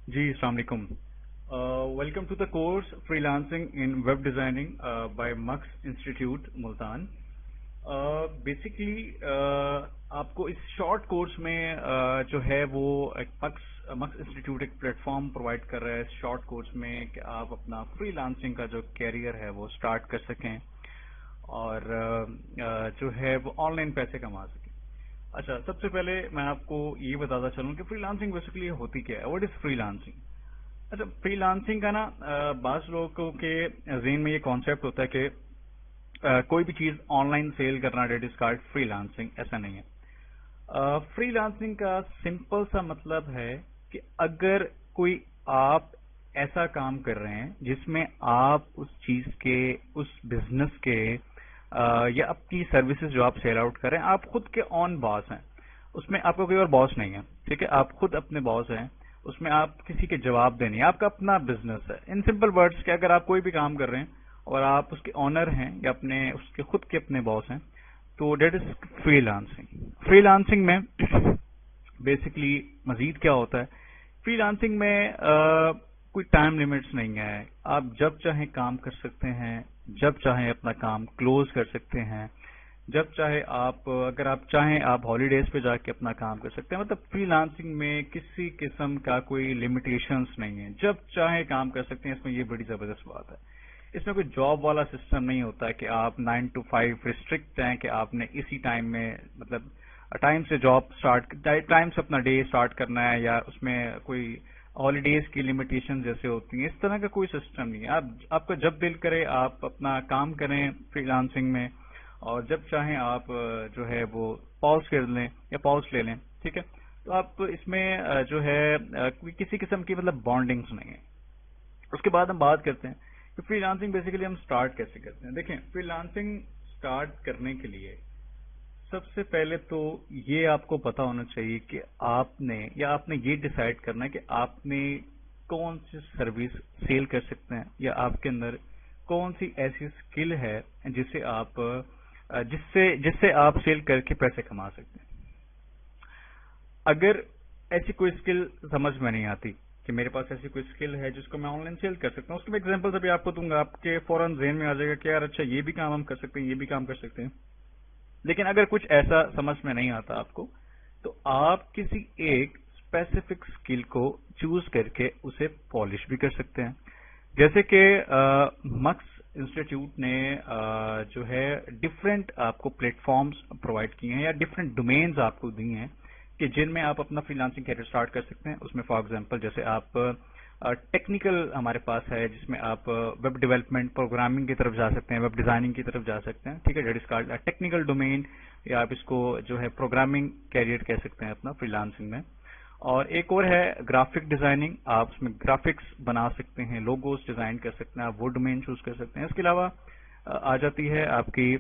जी अस्सलाम वालेकुम। Welcome to the course freelancing in web designing by मक्स इंस्टीट्यूट मुल्तान। बेसिकली आपको इस शॉर्ट कोर्स में जो है वो एक मक्स इंस्टीट्यूट एक प्लेटफॉर्म प्रोवाइड कर रहा है इस शॉर्ट कोर्स में कि आप अपना फ्रीलांसिंग का जो कैरियर है वो स्टार्ट कर सकें और जो है वो ऑनलाइन पैसे कमा सकें। अच्छा, सबसे पहले मैं आपको ये बताता चलूं कि फ्रीलांसिंग बेसिकली होती क्या है, व्हाट इज फ्रीलांसिंग। अच्छा, फ्रीलांसिंग का ना बास लोगों के ज़हन में ये कॉन्सेप्ट होता है कि कोई भी चीज ऑनलाइन सेल करना, डेट इज कॉल्ड फ्रीलांसिंग। ऐसा नहीं है। फ्रीलांसिंग का सिंपल सा मतलब है कि अगर कोई आप ऐसा काम कर रहे हैं जिसमें आप उस चीज के, उस बिजनेस के या अपनी सर्विसेज जो आप सेल आउट कर रहे हैं, आप खुद के ऑन बॉस हैं, उसमें आपका कोई और बॉस नहीं है। ठीक है, आप खुद अपने बॉस हैं, उसमें आप किसी के जवाब देने, आपका अपना बिजनेस है। इन सिंपल वर्ड्स कि अगर आप कोई भी काम कर रहे हैं और आप उसके ऑनर हैं या अपने उसके खुद के अपने बॉस हैं, तो डेट इज फ्रीलांसिंग। फ्रीलांसिंग में बेसिकली मजीद क्या होता है, फ्रीलांसिंग में कोई टाइम लिमिट्स नहीं है। आप जब चाहें काम कर सकते हैं, जब चाहें अपना काम क्लोज कर सकते हैं, जब चाहे आप, अगर आप चाहें आप हॉलीडेज पे जाके अपना काम कर सकते हैं। मतलब फ्रीलांसिंग में किसी किस्म का कोई लिमिटेशंस नहीं है, जब चाहे काम कर सकते हैं। इसमें ये बड़ी जबरदस्त बात है, इसमें कोई जॉब वाला सिस्टम नहीं होता है कि आप 9 to 5 रिस्ट्रिक्ट हैं कि आपने इसी टाइम में, मतलब टाइम से जॉब स्टार्ट, टाइम से अपना डे स्टार्ट करना है, या उसमें कोई हॉलीडेज की लिमिटेशन जैसे होती हैं। इस तरह का कोई सिस्टम नहीं है। आपका जब दिल करे आप अपना काम करें फ्रीलांसिंग में, और जब चाहें आप जो है वो पॉज कर लें या पॉज ले लें। ठीक है, तो आप इसमें जो है कोई किसी किस्म की मतलब बॉन्डिंग्स नहीं है। उसके बाद हम बात करते हैं कि फ्रीलांसिंग बेसिकली हम स्टार्ट कैसे करते हैं। देखें, फ्रीलांसिंग स्टार्ट करने के लिए सबसे पहले तो ये आपको पता होना चाहिए कि आपने ये डिसाइड करना है कि आपने कौन सी सर्विस सेल कर सकते हैं, या आपके अंदर कौन सी ऐसी स्किल है जिसे आप जिससे आप सेल करके पैसे कमा सकते हैं। अगर ऐसी कोई स्किल समझ में नहीं आती कि मेरे पास ऐसी कोई स्किल है जिसको मैं ऑनलाइन सेल कर सकता हूँ, उसके मैं एग्जांपल अभी आपको दूंगा, आपके फौरन ज़हन में आ जाएगा कि यार अच्छा ये भी काम हम कर सकते हैं, ये भी काम कर सकते हैं। लेकिन अगर कुछ ऐसा समझ में नहीं आता आपको, तो आप किसी एक स्पेसिफिक स्किल को चूज करके उसे पॉलिश भी कर सकते हैं। जैसे कि मक्स इंस्टीट्यूट ने जो है डिफरेंट आपको प्लेटफॉर्म्स प्रोवाइड किए हैं या डिफरेंट डोमेन्स आपको दी हैं कि जिनमें आप अपना फ्रीलांसिंग कैरियर स्टार्ट कर सकते हैं। उसमें फॉर एग्जांपल जैसे आप टेक्निकल हमारे पास है, जिसमें आप वेब डेवलपमेंट, प्रोग्रामिंग की तरफ जा सकते हैं, वेब डिजाइनिंग की तरफ जा सकते हैं। ठीक है, that is called technical domain, या आप इसको जो है प्रोग्रामिंग कैरियर कह सकते हैं अपना फ्रीलांसिंग में। और एक और है ग्राफिक डिजाइनिंग, आप उसमें ग्राफिक्स बना सकते हैं, लोगोस डिजाइन कर सकते हैं, आप वो डोमेन चूज कर सकते हैं। इसके अलावा आ जाती है आपकी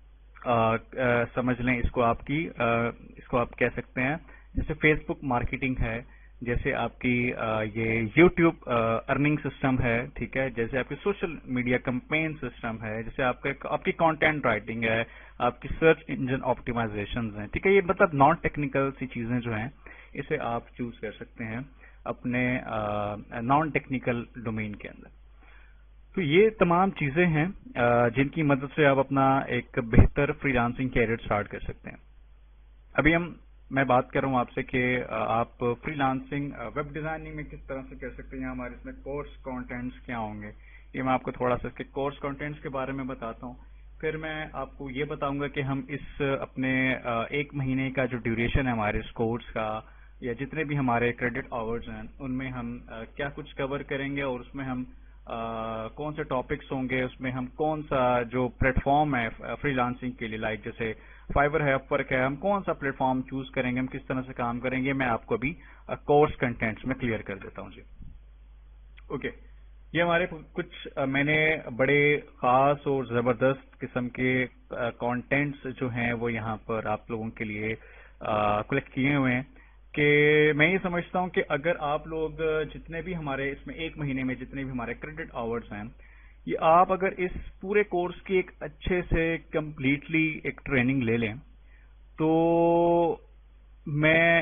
समझ लें इसको, इसको आप कह सकते हैं जैसे फेसबुक मार्केटिंग है, जैसे आपकी ये यूट्यूब अर्निंग सिस्टम है। ठीक है, जैसे आपकी सोशल मीडिया कैंपेन सिस्टम है, जैसे आपकी कंटेंट राइटिंग है, आपकी सर्च इंजन ऑप्टिमाइजेशन है। ठीक है, ये मतलब नॉन टेक्निकल सी चीजें जो हैं इसे आप चूज कर सकते हैं अपने नॉन टेक्निकल डोमेन के अंदर। तो ये तमाम चीजें हैं जिनकी मदद से आप अपना एक बेहतर फ्रीलांसिंग कैरियर स्टार्ट कर सकते हैं। अभी मैं बात कर रहा हूँ आपसे कि आप फ्रीलांसिंग वेब डिजाइनिंग में किस तरह से कर सकते हैं, हमारे इसमें कोर्स कंटेंट्स क्या होंगे। ये मैं आपको थोड़ा सा इसके कोर्स कंटेंट्स के बारे में बताता हूँ। फिर मैं आपको ये बताऊंगा कि हम इस अपने एक महीने का जो ड्यूरेशन है हमारे इस कोर्स का, या जितने भी हमारे क्रेडिट आवर्स हैं, उनमें हम क्या कुछ कवर करेंगे, और उसमें हम कौन से टॉपिक्स होंगे, उसमें हम कौन सा जो प्लेटफॉर्म है फ्रीलांसिंग के लिए, लाइक जैसे फाइवर है, अपवर्क है, हम कौन सा प्लेटफॉर्म चूज करेंगे, हम किस तरह से काम करेंगे, मैं आपको अभी कोर्स कंटेंट्स में क्लियर कर देता हूँ जी। ओके, ये हमारे कुछ मैंने बड़े खास और जबरदस्त किस्म के कंटेंट्स जो हैं वो यहाँ पर आप लोगों के लिए कलेक्ट किए हुए हैं। कि मैं ये समझता हूँ कि अगर आप लोग जितने भी हमारे इसमें एक महीने में जितने भी हमारे क्रेडिट आवर्स हैं, ये आप अगर इस पूरे कोर्स की एक अच्छे से कंप्लीटली एक ट्रेनिंग ले लें, तो मैं एक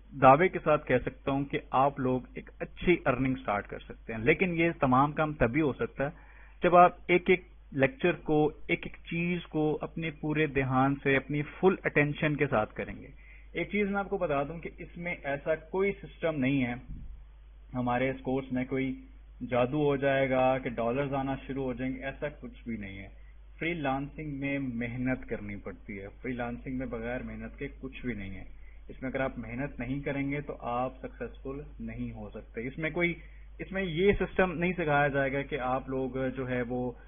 دعوے کے ساتھ کہہ سکتا ہوں کہ آپ لوگ ایک اچھی ارننگ سٹارٹ کر سکتے ہیں. لیکن یہ تمام کام تبھی ہو سکتا ہے جب آپ ایک ایک لیکچر کو، ایک ایک چیز کو اپنے پورے دھیان سے، اپنی فل اٹینشن کے ساتھ کریں گے. ایک چیز میں آپ کو بتا دوں کہ اس میں ایسا کوئی سسٹم نہیں ہے ہمارے اس کورس میں کوئی جادو ہو جائے گا کہ ڈالرز آنا شروع ہو جائیں گے. ایسا کچھ بھی نہیں ہے. فری لانسنگ میں محنت کرنی پڑتی ہے. فری لانسنگ میں بغیر محنت کے کچھ بھی نہیں ہے. اس میں اگر آپ محنت نہیں کریں گے تو آپ سکسیسفل نہیں ہو سکتے. اس میں یہ سسٹم نہیں سکھایا جائے گا کہ آپ لوگ جو ہے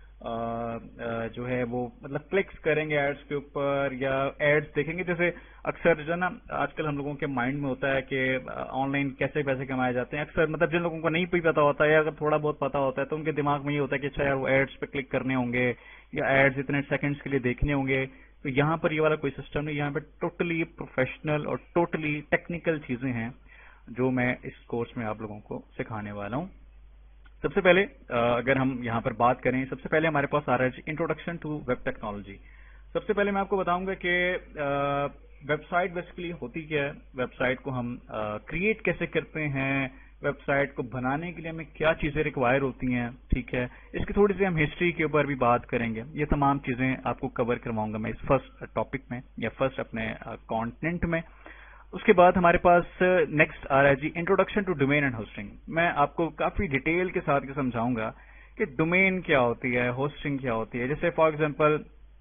وہ مطلب کلکس کریں گے ایڈس کے اوپر یا ایڈس دیکھیں گے. جیسے اکثر جو ہے نا آج کل ہم لوگوں کے مائنڈ میں ہوتا ہے کہ آن لائن کیسے پیسے کمائے جاتے ہیں. اکثر مطلب جن لوگوں کو نہیں پتا ہوتا ہے یا اگر تھوڑا بہت پتا ہوتا ہے تو ان کے دماغ میں یہ ہوتا ہے کہ اچھا یار وہ ایڈس پہ کلک کرنے ہوں گے یا ایڈز اتنے سیکنڈز کے لیے دیکھنے ہوں گے. تو یہاں پر یہ والا کوئی سسٹم نہیں. یہاں پہ ٹوٹلی پروفیشنل اور ٹوٹلی ٹیکنیکل چیزیں ہیں جو میں اس کورس میں آپ لوگوں کو سکھانے والا ہوں. سب سے پہلے اگر ہم یہاں پر بات کریں، سب سے پہلے ہمارے پاس آ رہا ہے انٹروڈکشن ٹو ویب ٹیکنالوجی. سب سے پہلے میں آپ کو بتاؤں گا کہ ویب سائٹ بیسیکلی ہوتی کیا ہے، ویب سائٹ کو ہم کریٹ کیسے کرتے ہیں، ویب سائٹ کو بنانے کے لیے ہمیں کیا چیزیں ریکوائر ہوتی ہیں. ٹھیک ہے، اس کی تھوڑی سی ہم ہسٹری کے اوپر بھی بات کریں گے. یہ تمام چیزیں آپ کو کور کرواؤں گا میں اس فرسٹ ٹاپک میں یا فرسٹ اپنے کانٹینٹ میں. اس کے بعد ہمارے پاس نیکسٹ آ رہا ہے جی introduction to domain and hosting. میں آپ کو کافی ڈیٹیل کے ساتھ سمجھاؤں گا کہ ڈومین کیا ہوتی ہے، ہوسٹنگ کیا ہوتی ہے. جیسے فار ایگزامپل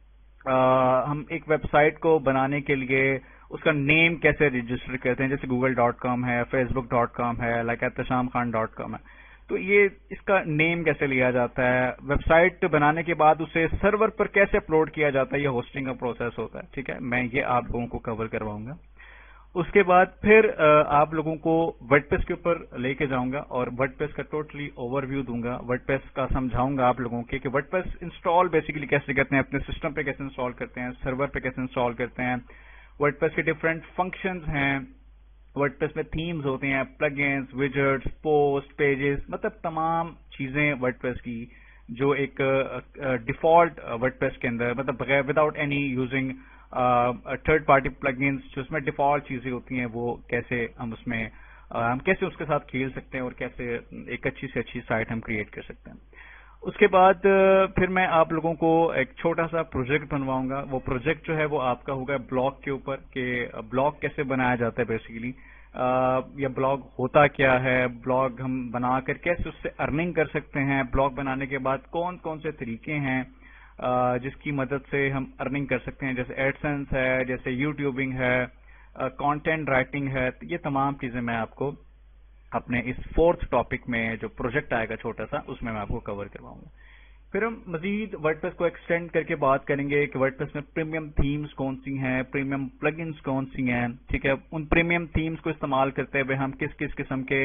ہم ایک ویب سائٹ کو بنانے کے لیے اس کا نیم کیسے رجسٹر کرتے ہیں، جیسے google.com ہے، facebook.com ہے، لائک احتشام.khan.com ہے. تو یہ اس کا نیم کیسے لیا جاتا ہے، ویب سائٹ بنانے کے بعد اسے سرور پر کیسے اپلوڈ کیا جاتا ہے، یہ ہوسٹنگ کا پروسیس ہوتا ہے. ٹھیک ہے، میں یہ آپ لوگوں کو کور کرواؤں گا. اس کے بعد پھر آپ لوگوں کو ورڈ پریس کے اوپر لے کے جاؤں گا اور ورڈ پریس کا ٹوٹلی اوور ویو دوں گا. ورڈ پریس کا سمجھاؤں گا آپ لوگوں کے کہ ورڈ پریس انسٹال بیسیکلی کیسے کرتے ہیں، اپنے سسٹم پہ کیسے انسٹال کرتے ہیں، سرور پہ کیسے انسٹال کرتے ہیں. ورڈ پریس کے ڈفرینٹ فنکشنز ہیں. ورڈ پریس میں تھیمز ہوتے ہیں، پلگنز، ویجٹس، پوسٹ، پیجز، مطلب تمام چیزیں ورڈ پریس کی جو ایک ڈیفالٹ ورڈ پریس کے اندر مطلب بغیر without any using third party plugins جو اس میں ڈیفالٹ چیزیں ہوتی ہیں وہ کیسے ہم کیسے اس کے ساتھ کھیل سکتے ہیں اور کیسے ایک اچھی سے اچھی سائٹ ہم کریٹ کر سکتے ہیں. اس کے بعد پھر میں آپ لوگوں کو ایک چھوٹا سا پروجیکٹ بنواؤں گا. وہ پروجیکٹ جو ہے وہ آپ کا ہوگا بلاگ کے اوپر کہ بلاگ کیسے بنایا جاتا ہے بیسیکلی، یا بلاگ ہوتا کیا ہے، بلاگ ہم بنا کر کیسے اس سے ارننگ کر سکتے ہیں، بلاگ بنانے کے بعد کون کون سے طریقے ہیں جس کی مدد سے ہم ارننگ کر سکتے ہیں، جیسے ایڈسنس ہے، جیسے یوٹیوبنگ ہے، کانٹینٹ رائٹنگ ہے. یہ تمام چیزیں میں آپ کو اپنے اس فورتھ ٹاپک میں جو پروجیکٹ آئے گا چھوٹا سا اس میں آپ کو کور کرواؤں گا. پھر ہم مزید ورڈ پریس کو ایکسٹینڈ کر کے بات کریں گے کہ ورڈ پریس میں پریمیم تھیمز کون سی ہیں، پریمیم پلگنز کون سی ہیں. ٹھیک ہے، ان پریمیم تھیمز کو استعمال کرتے ہوئے ہم کس کس قسم کے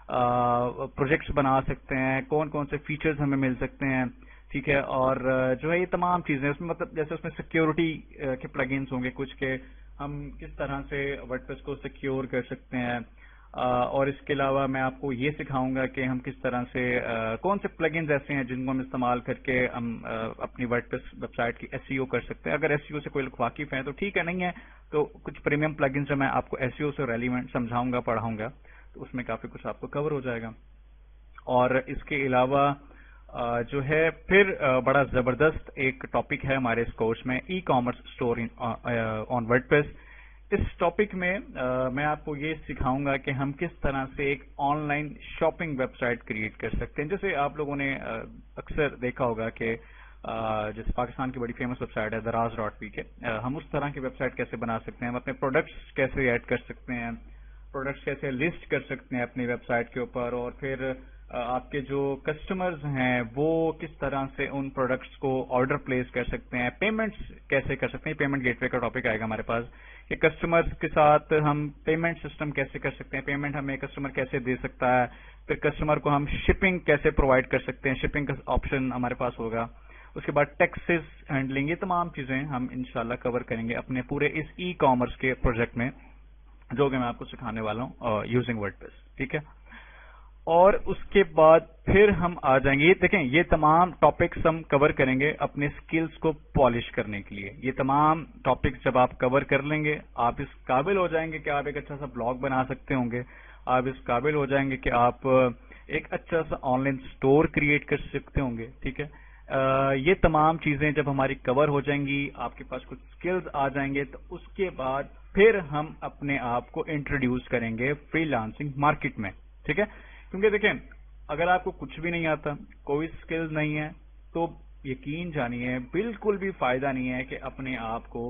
پروجیکٹس بنا سکتے ہیں، کون کون سے فیچرز ہمیں مل سکتے ہیں. ٹھیک ہے، اور جو ہے یہ تمام چیزیں اس میں مطلب جیسے اس میں سیکیورٹی کے پلگنز ہوں گے کچھ کے ہم کس طرح سے ورڈ پریس کو سیکیور کر سکتے ہیں. اور اس کے علاوہ میں آپ کو یہ سکھاؤں گا کہ ہم کس طرح سے کون سے پلگنز ایسے ہیں جن کو ہم استعمال کر کے ہم اپنی ورڈ پریس ویب سائٹ کی ایس ای او کر سکتے ہیں. اگر ایس ای او سے کوئی لوگ واقف ہیں تو ٹھیک ہے، نہیں ہے تو کچھ پریمیم پلگنز جو میں آپ کو ایس ای او سے ریلیونٹ سمجھاؤں گا، پڑھاؤں گا، تو اس میں کافی کچھ آپ کو کور ہو جائے گا. اور اس کے علاوہ جو ہے پھر بڑا زبردست ایک ٹاپک ہے ہمارے اس کورس میں، e commerce store on WordPress. اس ٹاپک میں میں آپ کو یہ سکھاؤں گا کہ ہم کس طرح سے ایک online shopping website create کر سکتے ہیں. جیسے آپ لوگوں نے اکثر دیکھا ہوگا کہ جیسے پاکستان کی بڑی فیمس ویب سائٹ ہے دراز.پی کے، ہم اس طرح کی ویب سائٹ کیسے بنا سکتے ہیں، ہم اپنے پروڈکٹس کیسے ایڈ کر سکتے ہیں، پروڈکٹس کیسے لسٹ کر سکتے ہیں اپنی ویب سائٹ کے اوپر، اور پھر آپ کے جو کسٹمرز ہیں وہ کس طرح سے ان پروڈکٹس کو آرڈر پلیس کر سکتے ہیں، پیمنٹس کیسے کر سکتے ہیں. پیمنٹ گیٹ وے کا ٹاپک آئے گا ہمارے پاس کہ کسٹمرز کے ساتھ ہم پیمنٹ سسٹم کیسے کر سکتے ہیں، پیمنٹ ہمیں کسٹمر کیسے دے سکتا ہے، پھر کسٹمر کو ہم شپنگ کیسے پرووائڈ کر سکتے ہیں، شپنگ کا آپشن ہمارے پاس ہوگا. اس کے بعد ٹیکسز ہینڈلنگ، یہ تمام چیزیں ہم انشاءاللہ کور کریں گے اپنے پورے اس ای کامرس کے پروجیکٹ میں جو کہ میں آپ کو سکھانے والا ہوں یوزنگ ورڈ پریس. ٹھیک ہے، اور اس کے بعد پھر ہم آ جائیں گے. یہ دیکھیں یہ تمام ٹاپکس ہم کور کریں گے اپنے سکلز کو پالش کرنے کے لیے. یہ تمام ٹاپکس جب آپ کور کر لیں گے آپ اس قابل ہو جائیں گے کہ آپ ایک اچھا سا بلاگ بنا سکتے ہوں گے. آپ اس قابل ہو جائیں گے کہ آپ ایک اچھا سا آن لائن اسٹور کریٹ کر سکتے ہوں گے. ٹھیک ہے, یہ تمام چیزیں جب ہماری کور ہو جائیں گی, آپ کے پاس کچھ سکلز آ جائیں گے, تو اس کے بعد پھر ہم اپنے آپ کو انٹروڈیوس کریں گے فری لانسنگ مارکیٹ میں. ٹھیک ہے, کیونکہ دیکھیں اگر آپ کو کچھ بھی نہیں آتا, کوئی سکلز نہیں ہے, تو یقین جانیے بالکل بھی فائدہ نہیں ہے کہ اپنے آپ کو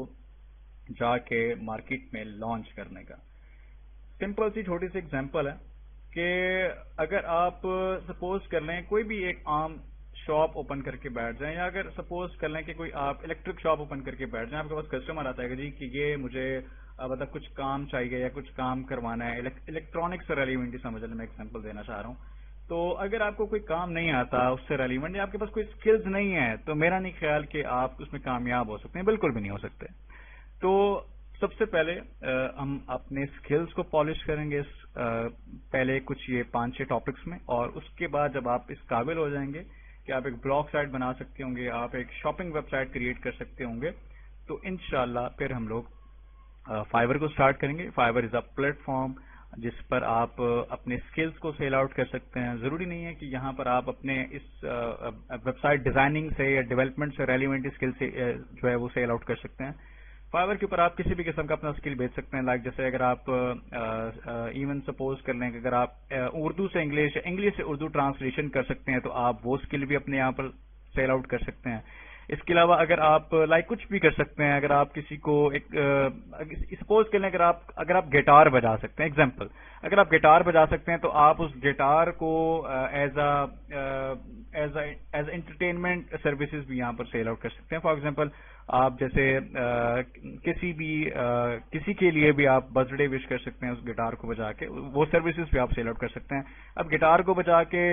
جا کے مارکیٹ میں لانچ کرنے کا. سمپل سی چھوٹی سی ایگزامپل ہے کہ اگر آپ سپوز کر لیں کوئی بھی ایک عام شاپ اوپن کر کے بیٹھ جائیں, یا اگر سپوز کر لیں کہ کوئی آپ الیکٹرک شاپ اوپن کر کے بیٹھ جائیں, آپ کے پاس کسٹمر آتا ہے کہ جی کہ یہ مجھے مطلب کچھ کام چاہیے یا کچھ کام کروانا ہے, الیکٹرانک سے ریلیونٹ سمجھ لیں, میں ایگزامپل دینا چاہ رہا ہوں. تو اگر آپ کو کوئی کام نہیں آتا اس سے ریلیونٹ, یا آپ کے پاس کوئی سکلز نہیں ہے, تو میرا نہیں خیال کہ آپ اس میں کامیاب ہو سکتے ہیں, بالکل بھی نہیں ہو سکتے. تو سب سے پہلے ہم اپنے سکلز کو پالش کریں گے پہلے کچھ یہ 5-6 ٹاپکس میں, اور اس کے بعد جب آپ اس قابل ہو جائیں گے کہ آپ ایک بلاگ سائٹ بنا سکتے ہوں گے, آپ ایک شاپنگ ویب سائٹ کریٹ کر سکتے ہوں گے, تو انشاءاللہ پھر ہم لوگ فائبر کو سٹارٹ کریں گے. Fiverr is a platform جس پر آپ اپنے سکلز کو سیل آؤٹ کر سکتے ہیں. ضروری نہیں ہے کہ یہاں پر آپ اپنے اس ویب سائٹ ڈیزائننگ سے یا ڈیولپمنٹ سے ریلیونٹ اسکل سے جو ہے وہ سیل آؤٹ کر سکتے ہیں. فائبر کے اوپر آپ کسی بھی قسم کا اپنا اسکل بیچ سکتے ہیں. لائک جیسے اگر آپ ایون سپوز کر لیں کہ اگر آپ اردو سے انگلش, انگلش سے اردو ٹرانسلیشن کر سکتے ہیں, تو آپ وہ اسکل بھی اپنے یہاں پر سیل آؤٹ کر سکتے ہیں. اس کے علاوہ اگر آپ لائک کچھ بھی کر سکتے ہیں, اگر آپ کسی کو ایک سپوز کر لیں اگر آپ گٹار بجا سکتے ہیں, ایگزامپل اگر آپ گٹار بجا سکتے ہیں, تو آپ اس گٹار کو ایز انٹرٹینمنٹ سروسز بھی یہاں پر سیل آؤٹ کر سکتے ہیں. فار ایگزامپل آپ جیسے کسی کے لیے بھی آپ برتھ ڈے وش کر سکتے ہیں اس گٹار کو بجا کے, وہ سروسز بھی آپ سیل آؤٹ کر سکتے ہیں. اب گٹار کو بجا کے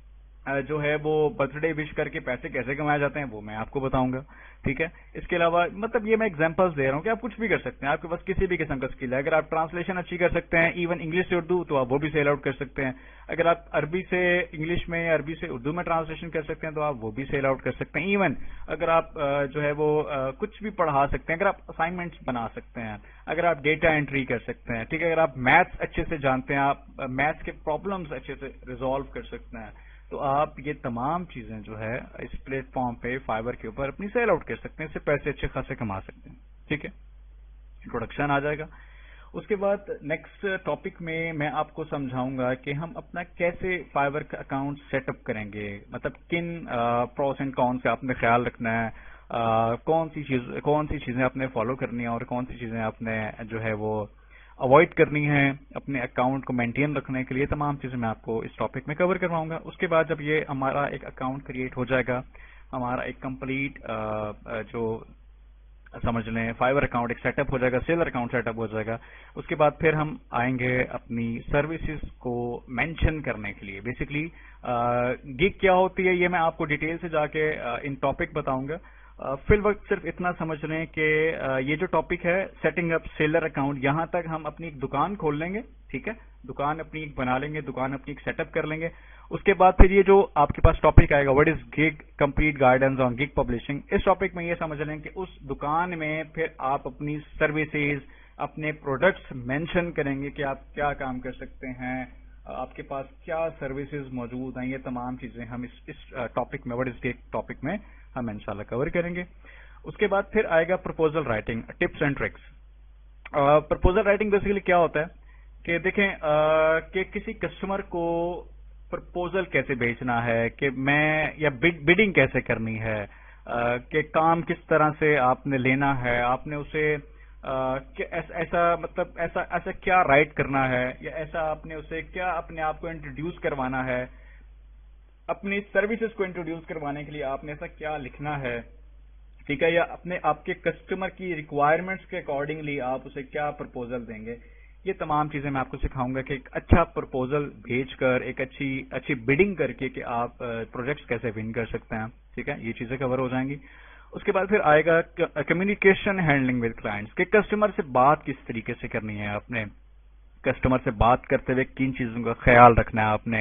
جو ہے وہ برتھ ڈے وش کر کے پیسے کیسے کمائے جاتے ہیں وہ میں آپ کو بتاؤں گا. ٹھیک ہے, اس کے علاوہ مطلب یہ میں ایگزامپلس دے رہا ہوں کہ آپ کچھ بھی کر سکتے ہیں, آپ کے پاس کسی بھی قسم کا اسکل ہے. اگر آپ ٹرانسلیشن اچھی کر سکتے ہیں ایون انگلش سے اردو, تو آپ وہ بھی سیل آؤٹ کر سکتے ہیں. اگر آپ عربی سے انگلش میں یا عربی سے اردو میں ٹرانسلیشن کر سکتے ہیں, تو آپ وہ بھی سیل آؤٹ کر سکتے ہیں. ایون اگر آپ جو ہے وہ کچھ بھی پڑھا سکتے ہیں, اگر آپ اسائنمنٹس بنا سکتے ہیں, اگر آپ ڈیٹا انٹری کر سکتے ہیں, ٹھیک ہے, اگر آپ میتھس اچھے سے جانتے ہیں, آپ میتھس کے پرابلمس اچھے سے ریزالو کر سکتے ہیں, تو آپ یہ تمام چیزیں جو ہے اس پلیٹ فارم پہ فائبر کے اوپر اپنی سیل آؤٹ کر سکتے ہیں, اس سے پیسے اچھے خاصے کما سکتے ہیں. ٹھیک ہے, انٹروڈکشن آ جائے گا. اس کے بعد نیکسٹ ٹاپک میں آپ کو سمجھاؤں گا کہ ہم اپنا کیسے فائبر کا اکاؤنٹ سیٹ اپ کریں گے, مطلب کن پروس اینڈ کون سے آپ نے خیال رکھنا ہے, کون سی چیزیں آپ نے فالو کرنی ہیں, اور کون سی چیزیں آپ نے جو ہے وہ اوائڈ کرنی ہے اپنے اکاؤنٹ کو مینٹین رکھنے کے لیے. تمام چیزیں میں آپ کو اس ٹاپک میں کور کرواؤں گا. اس کے بعد جب یہ ہمارا ایک اکاؤنٹ کریٹ ہو جائے گا, ہمارا ایک کمپلیٹ جو سمجھ لیں فائبر اکاؤنٹ ایک سیٹ اپ ہو جائے گا, سیلر اکاؤنٹ سیٹ اپ ہو جائے گا, اس کے بعد پھر ہم آئیں گے اپنی سروسز کو مینشن کرنے کے لیے. بیسکلی گگ کیا ہوتی ہے یہ میں آپ کو ڈیٹیل سے جا کے ان ٹاپک بتاؤں گا. فی الوقت صرف اتنا سمجھ لیں کہ یہ جو ٹاپک ہے سیٹنگ اپ سیلر اکاؤنٹ, یہاں تک ہم اپنی ایک دکان کھول لیں گے. ٹھیک ہے, دکان اپنی ایک بنا لیں گے, دکان اپنی ایک سیٹ اپ کر لیں گے. اس کے بعد پھر یہ جو آپ کے پاس ٹاپک آئے گا what is gig complete guidance on gig publishing, اس ٹاپک میں یہ سمجھ لیں کہ اس دکان میں پھر آپ اپنی سروسز اپنے پروڈکٹس مینشن کریں گے کہ آپ کیا کام کر سکتے ہیں, آپ کے پاس کیا سروسز موجود ہیں. یہ تمام چیزیں ہم اس ٹاپک میں وٹ از گگ ٹاپک میں ہم انشاءاللہ کور کریں گے. اس کے بعد پھر آئے گا proposal writing, tips and tricks. Proposal writing basically کیا ہوتا ہے کہ دیکھیں کہ کسی کسٹمر کو پرپوزل کیسے بیچنا ہے, کہ میں یا بڈنگ کیسے کرنی ہے, کہ کام کس طرح سے آپ نے لینا ہے, آپ نے اسے ایسا کیا رائٹ کرنا ہے, یا ایسا آپ نے اسے کیا اپنے آپ کو انٹروڈیوس کروانا ہے, اپنی سروسز کو انٹروڈیوس کروانے کے لیے آپ نے ایسا کیا لکھنا ہے. ٹھیک ہے, یا آپ کے کسٹمر کی ریکوائرمنٹس کے اکارڈنگلی آپ اسے کیا پرپوزل دیں گے. یہ تمام چیزیں میں آپ کو سکھاؤں گا کہ ایک اچھا پرپوزل بھیج کر ایک اچھی بڈنگ کر کے کہ آپ پروجیکٹس کیسے ون کر سکتے ہیں. ٹھیک ہے, یہ چیزیں کور ہو جائیں گی. اس کے بعد پھر آئے گا کمیونیکیشن ہینڈلنگ ود کلائنٹس, کہ کسٹمر سے بات کس طریقے سے کرنی ہے, آپ نے کسٹمر سے بات کرتے ہوئے کن چیزوں کا خیال رکھنا ہے, آپ نے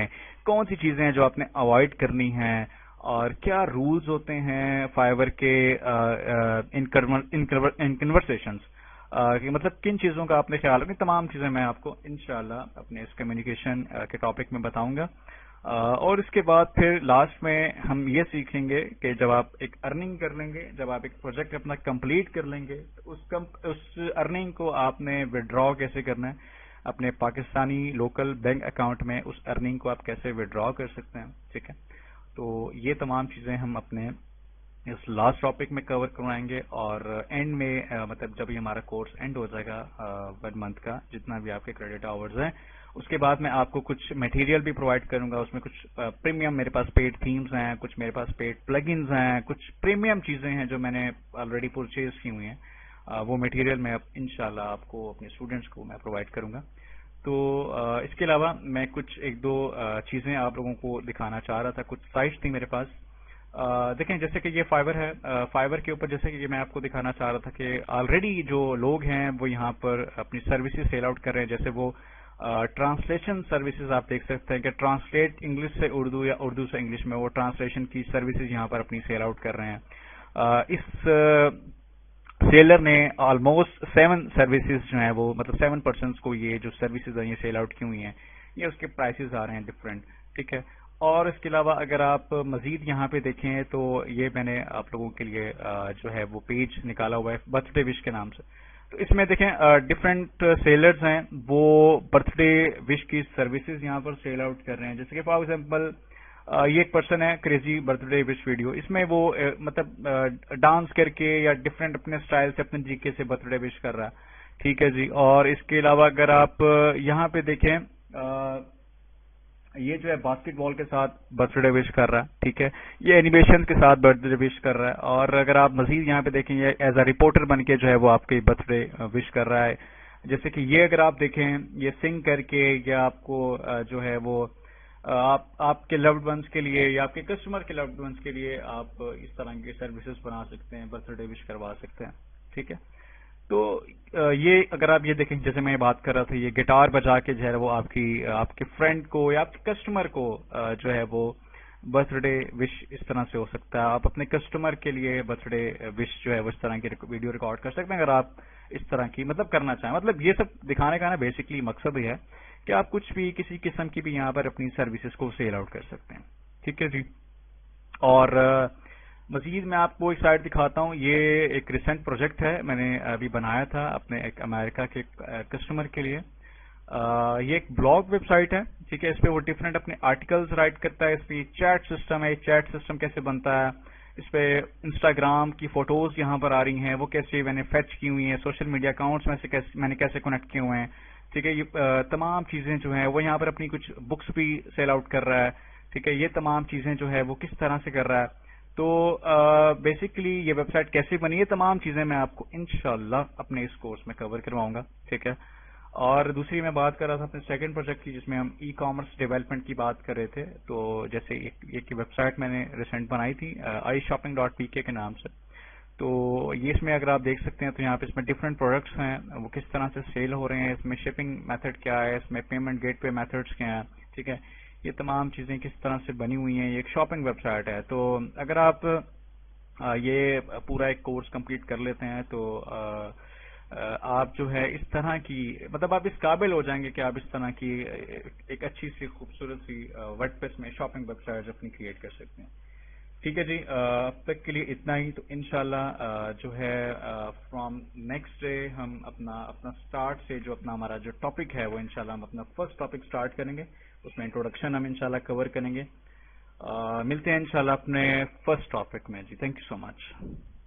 کون سی چیزیں ہیں جو آپ نے اوائڈ کرنی ہیں, اور کیا رولز ہوتے ہیں فائیور کے ان کنورسیشنز, کہ مطلب کن چیزوں کا آپ نے خیال رکھیں. تمام چیزیں میں آپ کو انشاءاللہ اپنے اس کمیونیکیشن کے ٹاپک میں بتاؤں گا. اور اس کے بعد پھر لاسٹ میں ہم یہ سیکھیں گے کہ جب آپ ایک ارننگ کر لیں گے, جب آپ ایک پروجیکٹ اپنا کمپلیٹ کر لیں گے, تو اس ارننگ کو آپ نے وڈرا کیسے کرنا ہے اپنے پاکستانی لوکل بینک اکاؤنٹ میں, اس ارننگ کو آپ کیسے وڈرا کر سکتے ہیں. ٹھیک ہے, تو یہ تمام چیزیں ہم اپنے اس لاسٹ ٹاپک میں کور کروائیں گے. اور اینڈ میں مطلب جب یہ ہمارا کورس اینڈ ہو جائے گا 1 منتھ کا, جتنا بھی آپ کے کریڈٹ آورز ہیں, اس کے بعد میں آپ کو کچھ میٹیریل بھی پرووائڈ کروں گا. اس میں کچھ پریمیم میرے پاس پیڈ تھیمز ہیں, کچھ میرے پاس پیڈ پلگنز ہیں, کچھ پریمیم چیزیں ہیں جو میں نے آلریڈی پرچیز کی ہوئی ہیں. وہ میٹیریل میں اب انشاءاللہ آپ کو اپنے اسٹوڈنٹس کو میں پرووائڈ کروں گا. تو اس کے علاوہ میں کچھ 1-2 چیزیں آپ لوگوں کو دکھانا چاہ رہا تھا. کچھ سائٹس تھی میرے پاس. دیکھیں جیسے کہ یہ فائیور ہے, فائیور کے اوپر جیسے کہ میں آپ کو دکھانا چاہ رہا تھا کہ آلریڈی جو لوگ ہیں وہ یہاں پر اپنی سروسز سیل آؤٹ کر رہے ہیں. جیسے وہ ٹرانسلیشن سروسز آپ دیکھ سکتے ہیں کہ ٹرانسلیٹ انگلش سے اردو یا اردو سے انگلش میں, وہ ٹرانسلیشن کی سروسز یہاں پر اپنی سیل آؤٹ کر رہے ہیں. اس سیلر نے آلموسٹ 7 سروسز جو ہیں وہ مطلب 7 پرسنس کو یہ جو سروسز ہیں یہ سیل آؤٹ کی ہوئی ہیں. یہ اس کے پرائسز آ رہے ہیں ڈفرینٹ. ٹھیک ہے, اور اس کے علاوہ اگر آپ مزید یہاں پہ دیکھیں تو یہ میں نے آپ لوگوں کے لیے جو ہے وہ پیج نکالا ہوا ہے برتھ ڈے وش کے نام سے. تو اس میں دیکھیں ڈفرینٹ سیلرز ہیں, وہ برتھ ڈے وش کی سروسز یہاں پر سیل آؤٹ کر رہے ہیں. جیسے کہ فار ایگزامپل یہ ایک پرسن ہے crazy birthday wish video, اس میں وہ مطلب ڈانس کر کے یا ڈفرینٹ اپنے اسٹائل سے اپنے طریقے سے برتھ ڈے وش کر رہا ہے. ٹھیک ہے جی. اور اس کے علاوہ اگر آپ یہاں پہ دیکھیں یہ جو ہے باسکٹ بال کے ساتھ برتھ ڈے وش کر رہا ہے. ٹھیک ہے, یہ اینیمیشن کے ساتھ برتھ ڈے وش کر رہا ہے. اور اگر آپ مزید یہاں پہ دیکھیں یہ ایز اے رپورٹر بن کے جو ہے وہ آپ کے برتھ ڈے وش کر رہا ہے. جیسے کہ یہ اگر آپ دیکھیں یہ سنگ کر کے یا آپ کو جو ہے وہ آپ کے لوڈ ونس کے لیے یا آپ کے کسٹمر کے لوڈ ونس کے لیے آپ اس طرح کے سروسز بنا سکتے ہیں, برتھ ڈے وش کروا سکتے ہیں. ٹھیک ہے, تو یہ اگر آپ یہ دیکھیں جیسے میں بات کر رہا تھا, یہ گٹار بجا کے جو ہے وہ آپ کے فرینڈ کو یا آپ کے کسٹمر کو جو ہے وہ برتھ ڈے وش اس طرح سے ہو سکتا ہے. آپ اپنے کسٹمر کے لیے برتھ ڈے وش جو ہے وہ اس طرح کی ویڈیو ریکارڈ کر سکتے ہیں اگر آپ اس طرح کی مطلب کرنا چاہیں. مطلب یہ سب دکھانے کا نا بیسکلی مقصد یہ ہے کہ آپ کچھ بھی کسی قسم کی بھی یہاں پر اپنی سروسز کو سیل آؤٹ کر سکتے ہیں. ٹھیک ہے جی. اور مزید میں آپ کو ایک سائٹ دکھاتا ہوں. یہ ایک ریسنٹ پروجیکٹ ہے, میں نے ابھی بنایا تھا اپنے ایک امریکہ کے کسٹمر کے لیے. یہ ایک بلاگ ویب سائٹ ہے. ٹھیک ہے, اس پہ وہ ڈفرینٹ اپنے آرٹیکلز رائٹ کرتا ہے. اس پہ چیٹ سسٹم ہے. چیٹ سسٹم کیسے بنتا ہے, اس پہ انسٹاگرام کی فوٹوز یہاں پر آ رہی ہیں, وہ کیسے میں نے فیچ کی ہوئی ہیں, سوشل میڈیا اکاؤنٹس میں نے کیسے کنیکٹ کیے ہوئے ہیں. ٹھیک ہے, یہ تمام چیزیں جو ہیں وہ یہاں پر اپنی کچھ بکس بھی سیل آؤٹ کر رہا ہے. ٹھیک ہے, یہ تمام چیزیں جو ہے وہ کس طرح سے کر رہا ہے. تو بیسکلی یہ ویب سائٹ کیسے بنی, یہ تمام چیزیں میں آپ کو انشاءاللہ اپنے اس کورس میں کور کرواؤں گا. ٹھیک ہے, اور دوسری میں بات کر رہا تھا اپنے سیکنڈ پروجیکٹ کی جس میں ہم ای کامرس ڈیولپمنٹ کی بات کر رہے تھے. تو جیسے ایک ویب سائٹ میں نے ریسنٹ بنائی تھی iShopping.pk کے نام سے. تو یہ اس میں اگر آپ دیکھ سکتے ہیں تو یہاں پہ اس میں ڈفرینٹ پروڈکٹس ہیں, وہ کس طرح سے سیل ہو رہے ہیں, اس میں شپنگ میتھڈ کیا ہے, اس میں پیمنٹ گیٹ وے میتھڈس کیا ہیں. ٹھیک ہے, یہ تمام چیزیں کس طرح سے بنی ہوئی ہیں. یہ ایک شاپنگ ویب سائٹ ہے. تو اگر آپ یہ پورا ایک کورس کمپلیٹ کر لیتے ہیں تو آپ جو ہے اس طرح کی مطلب آپ اس قابل ہو جائیں گے کہ آپ اس طرح کی ایک اچھی سی خوبصورت سی ورڈ پریس میں شاپنگ ویب سائٹ اپنی کریٹ کر سکتے ہیں. ٹھیک ہے جی, اب تک کے لیے اتنا ہی. تو انشاءاللہ جو ہے فرام نیکسٹ ڈے ہم اپنا سٹارٹ سے جو ہمارا جو ٹاپک ہے وہ انشاءاللہ ہم اپنا فرسٹ ٹاپک سٹارٹ کریں گے. اس میں انٹروڈکشن ہم انشاءاللہ کور کریں گے. ملتے ہیں انشاءاللہ اپنے فرسٹ ٹاپک میں. جی تھینک یو سو مچ.